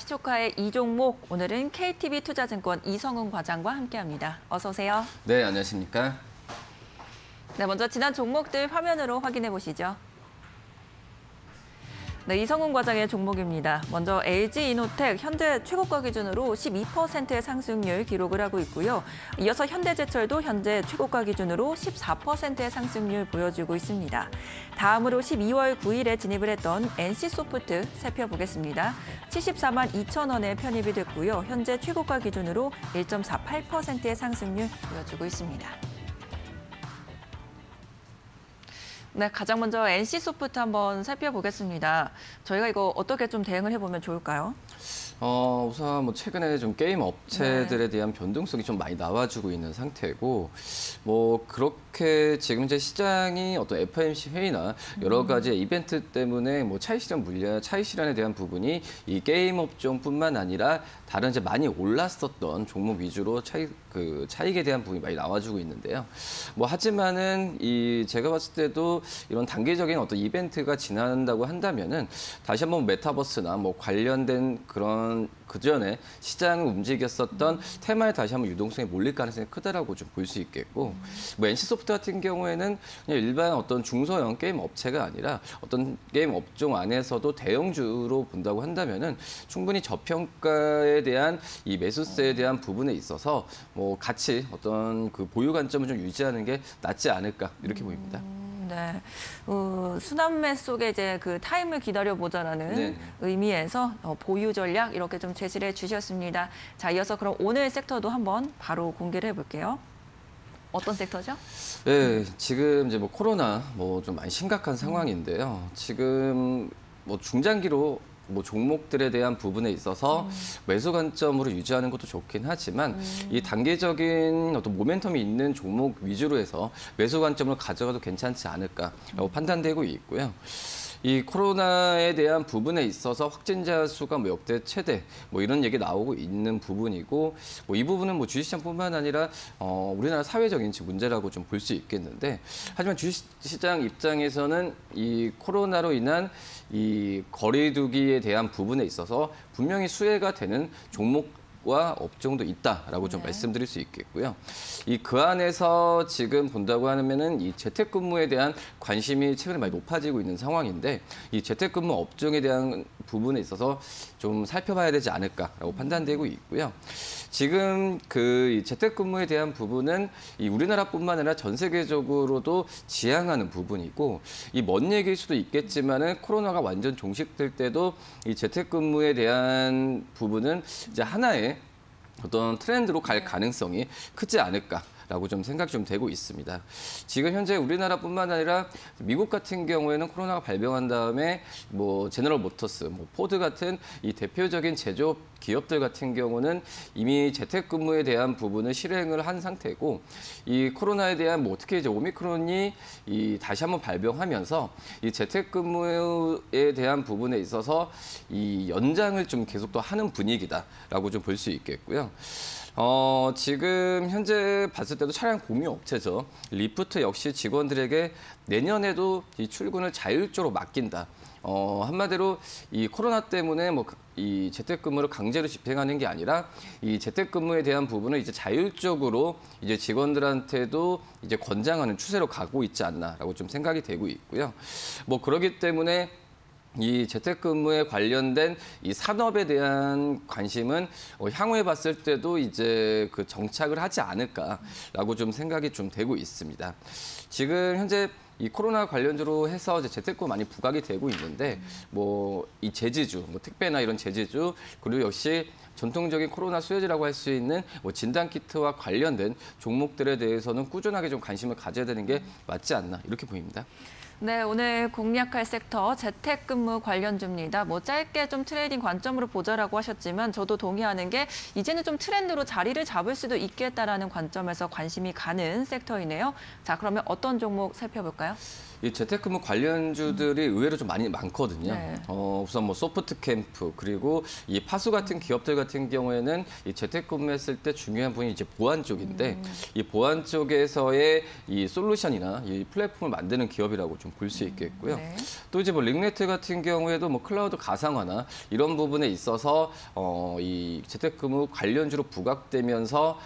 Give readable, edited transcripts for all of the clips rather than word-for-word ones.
시초카의 이 종목, 오늘은 KTB투자증권 이성훈 과장과 함께합니다. 어서 오세요. 네, 안녕하십니까? 네, 먼저 지난 종목들 화면으로 확인해 보시죠. 네, 이성훈 과장의 종목입니다. 먼저 LG이노텍 현재 최고가 기준으로 12%의 상승률 기록을 하고 있고요. 이어서 현대제철도 현재 최고가 기준으로 14%의 상승률 보여주고 있습니다. 다음으로 12월 9일에 진입을 했던 NC소프트 살펴보겠습니다. 74만 2천 원에 편입이 됐고요. 현재 최고가 기준으로 1.48%의 상승률 보여주고 있습니다. 네, 가장 먼저 NC소프트 한번 살펴보겠습니다. 저희가 이거 어떻게 좀 대응을 해보면 좋을까요? 우선 뭐 최근에 좀 게임 업체들에 대한 변동성이 좀 많이 나와주고 있는 상태고, 뭐 그렇게 지금 이제 시장이 어떤 FOMC 회의나 여러 가지 이벤트 때문에 뭐 차익 실현에 대한 부분이 이 게임 업종뿐만 아니라 다른 이제 많이 올랐었던 종목 위주로 차익에 대한 부분이 많이 나와주고 있는데요. 뭐 하지만은 제가 봤을 때도 이런 단기적인 어떤 이벤트가 지난다고 한다면은 다시 한번 메타버스나 뭐 관련된 그런 그전에 시장을 움직였었던 테마에 다시 한번 유동성이 몰릴 가능성이 크다라고 좀 볼 수 있겠고, 뭐 NC소프트 같은 경우에는 그냥 일반 어떤 중소형 게임 업체가 아니라 어떤 게임 업종 안에서도 대형주로 본다고 한다면은 충분히 저평가에 대한 이 매수세에 대한 부분에 있어서 뭐 같이 어떤 그 보유 관점을 좀 유지하는 게 낫지 않을까 이렇게 보입니다. 네, 순환매 속에 이제 그 타임을 기다려보자라는 네. 의미에서 보유 전략 이렇게 좀 제시를 해주셨습니다. 자, 이어서 그럼 오늘 섹터도 한번 바로 공개를 해볼게요. 어떤 섹터죠? 네, 지금 이제 뭐 코로나 뭐 좀 많이 심각한 상황인데요. 지금 뭐 중장기로 뭐 종목들에 대한 부분에 있어서 매수 관점으로 유지하는 것도 좋긴 하지만 이 단기적인 어떤 모멘텀이 있는 종목 위주로 해서 매수 관점을 가져가도 괜찮지 않을까라고 판단되고 있고요. 이 코로나에 대한 부분에 있어서 확진자 수가 뭐 역대 최대 뭐 이런 얘기 나오고 있는 부분이고, 뭐 이 부분은 뭐 주식시장뿐만 아니라 우리나라 사회적인 문제라고 좀 볼 수 있겠는데, 하지만 주식시장 입장에서는 이 코로나로 인한 이 거리두기에 대한 부분에 있어서 분명히 수혜가 되는 종목과 업종도 있다라고 좀 말씀드릴 수 있겠고요. 그 안에서 지금 본다고 하면은 이 재택근무에 대한 관심이 최근에 많이 높아지고 있는 상황인데, 이 재택근무 업종에 대한 부분에 있어서 좀 살펴봐야 되지 않을까라고 판단되고 있고요. 지금 이 재택근무에 대한 부분은 이 우리나라뿐만 아니라 전 세계적으로도 지향하는 부분이고, 이 먼 얘기일 수도 있겠지만은 코로나가 완전 종식될 때도 이 재택근무에 대한 부분은 이제 하나의 어떤 트렌드로 갈 가능성이 크지 않을까라고 좀 생각이 좀 되고 있습니다. 지금 현재 우리나라뿐만 아니라 미국 같은 경우에는 코로나가 발병한 다음에 뭐 제너럴 모터스, 뭐 포드 같은 이 대표적인 제조업 기업들 같은 경우는 이미 재택근무에 대한 부분을 실행을 한 상태고, 이 코로나에 대한 뭐 특히 이제 오미크론이 다시 한번 발병하면서 이 재택근무에 대한 부분에 있어서 이 연장을 좀 계속 더 하는 분위기다라고 좀 볼 수 있겠고요. 지금 현재 봤을 때도 차량 공유 업체죠. 리프트 역시 직원들에게 내년에도 이 출근을 자율적으로 맡긴다. 한마디로 이 코로나 때문에 뭐 이 재택근무를 강제로 집행하는 게 아니라 이 재택근무에 대한 부분을 이제 자율적으로 이제 직원들한테도 이제 권장하는 추세로 가고 있지 않나라고 좀 생각이 되고 있고요. 뭐 그렇기 때문에 이 재택근무에 관련된 이 산업에 대한 관심은 향후에 봤을 때도 이제 그 정착을 하지 않을까라고 좀 생각이 좀 되고 있습니다. 지금 현재 이 코로나 관련주로 해서 이제 재택근무 많이 부각이 되고 있는데, 뭐 이 제지주, 뭐 택배나 이런 제지주, 그리고 역시 전통적인 코로나 수혜지라고 할 수 있는 뭐 진단키트와 관련된 종목들에 대해서는 꾸준하게 좀 관심을 가져야 되는 게 맞지 않나 이렇게 보입니다. 네, 오늘 공략할 섹터 재택근무 관련주입니다. 뭐 짧게 좀 트레이딩 관점으로 보자라고 하셨지만 저도 동의하는 게 이제는 좀 트렌드로 자리를 잡을 수도 있겠다라는 관점에서 관심이 가는 섹터이네요. 자, 그러면 어떤 종목 살펴볼까요? 이 재택근무 관련주들이 의외로 좀 많거든요. 네. 우선 뭐 소프트캠프 그리고 이 파수 같은 기업들 같은 경우에는 이 재택근무했을 때 중요한 부분이 이제 보안 쪽인데 이 보안 쪽에서의 이 솔루션이나 이 플랫폼을 만드는 기업이라고 좀 볼 수 있겠고요. 네. 또 이제 뭐 링네트 같은 경우에도 뭐 클라우드 가상화나 이런 부분에 있어서 이 재택근무 관련주로 부각되면서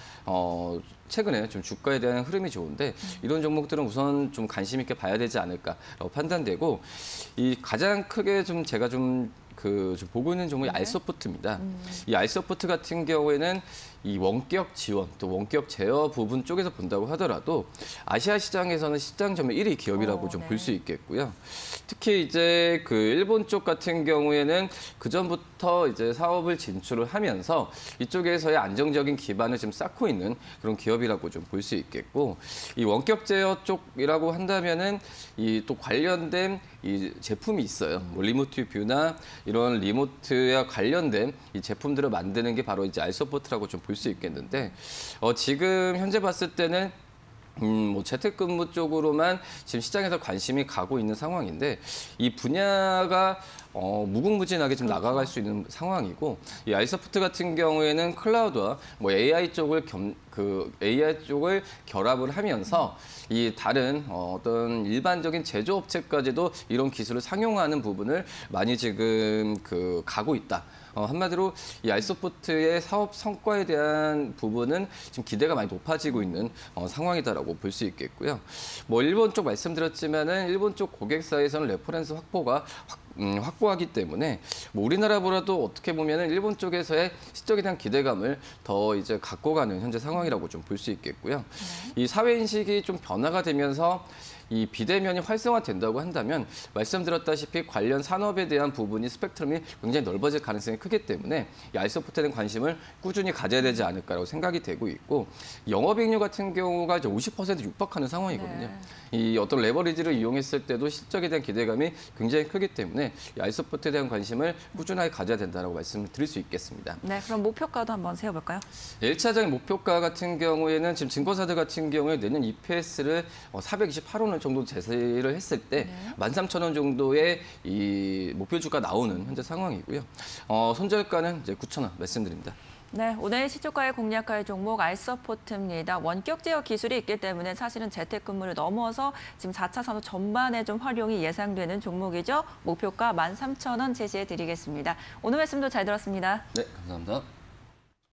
최근에 좀 주가에 대한 흐름이 좋은데 이런 종목들은 우선 좀 관심 있게 봐야 되지 않을까라고 판단되고 이 가장 크게 좀 제가 좀 보고 있는 종목이 네. 알소프트입니다. 이 알소프트 같은 경우에는 이 원격 지원 또 원격 제어 부분 쪽에서 본다고 하더라도 아시아 시장에서는 시장 점유 1위 기업이라고 좀 볼 수 네. 있겠고요. 특히 이제 그 일본 쪽 같은 경우에는 그 전부터 이제 사업을 진출을 하면서 이쪽에서의 안정적인 기반을 지금 쌓고 있는 그런 기업이라고 좀 볼 수 있겠고 이 원격 제어 쪽이라고 한다면은 이 또 관련된 이 제품이 있어요. 뭐 리모트 뷰나 이런 리모트와 관련된 이 제품들을 만드는 게 바로 이제 알소프트라고 좀 볼 수 있겠는데 지금 현재 봤을 때는 뭐 재택근무 쪽으로만 지금 시장에서 관심이 가고 있는 상황인데 이 분야가 무궁무진하게 좀 나가갈 수 있는 상황이고 이 알소프트 같은 경우에는 클라우드와 뭐 AI 쪽을 AI 쪽을 결합을 하면서 이 다른 어떤 일반적인 제조업체까지도 이런 기술을 상용하는 부분을 많이 지금 가고 있다. 한마디로 이 알소프트의 사업 성과에 대한 부분은 지금 기대가 많이 높아지고 있는 상황이다라고 볼 수 있겠고요. 뭐 일본 쪽 말씀드렸지만은 일본 쪽 고객사에서는 레퍼런스 확보가 확고하기 때문에 뭐 우리나라보다도 어떻게 보면은 일본 쪽에서의 실적에 대한 기대감을 더 이제 갖고 가는 현재 상황이라고 좀 볼 수 있겠고요. 이 사회 인식이 좀 변화가 되면서 이 비대면이 활성화된다고 한다면 말씀드렸다시피 관련 산업에 대한 부분이 스펙트럼이 굉장히 넓어질 가능성이 크기 때문에 이 알소프트에 대한 관심을 꾸준히 가져야 되지 않을까라고 생각이 되고 있고 영업이익률 같은 경우가 이제 50% 육박하는 상황이거든요. 네. 이 어떤 레버리지를 이용했을 때도 실적에 대한 기대감이 굉장히 크기 때문에 이 알소프트에 대한 관심을 꾸준하게 가져야 된다고 말씀을 드릴 수 있겠습니다. 네, 그럼 목표가도 한번 세워볼까요? 1차적인 목표가 같은 경우에는 지금 증권사들 같은 경우에 내년 EPS를 428원 정도 제시를 했을 때 네. 13,000원 정도의 이 목표 주가 나오는 현재 상황이고요. 손절가는 이제 9,000원 말씀드립니다. 네, 오늘 시초가의 공략할 종목 알서포트입니다. 원격 제어 기술이 있기 때문에 사실은 재택근무를 넘어서 지금 4차 산업 전반에 좀 활용이 예상되는 종목이죠. 목표가 13,000원 제시해 드리겠습니다. 오늘 말씀도 잘 들었습니다. 네, 감사합니다.